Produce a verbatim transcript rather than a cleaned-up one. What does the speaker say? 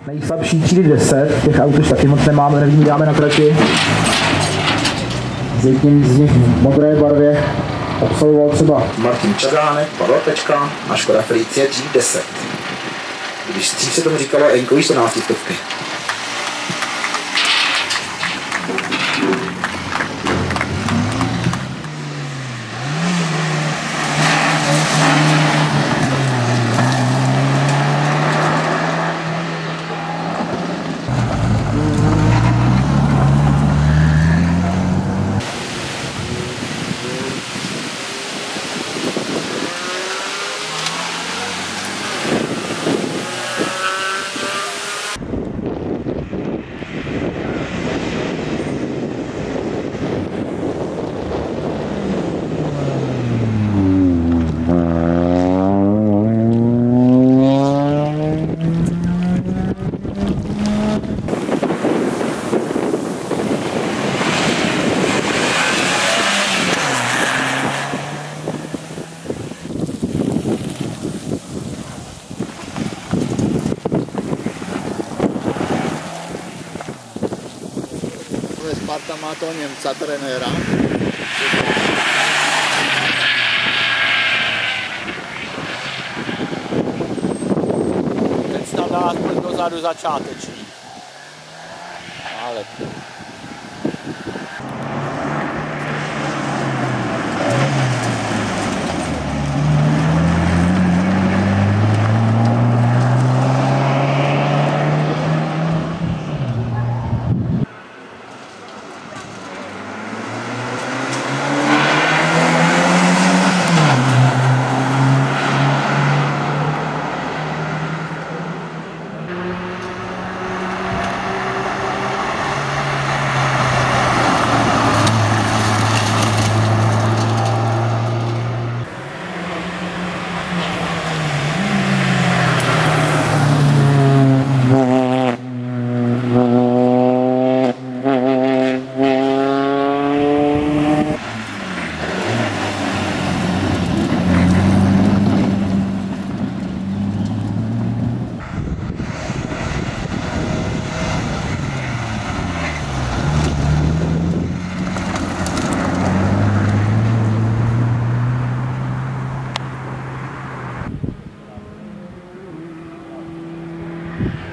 Nejslabší třídy deset, těch aut už taky moc nemáme, nevím, dáme na trati. Z jedním z nich v modré barvě absolvoval třeba Martin Čadánek, Pavel Pečka a Škoda Felicie třídy deset. Když dřív se tomu říkalo Enkový čtrnáctistovky. Sparta má toho Němca, trenéra. Teď snad dá aspoň dozadu začáteční. Ale you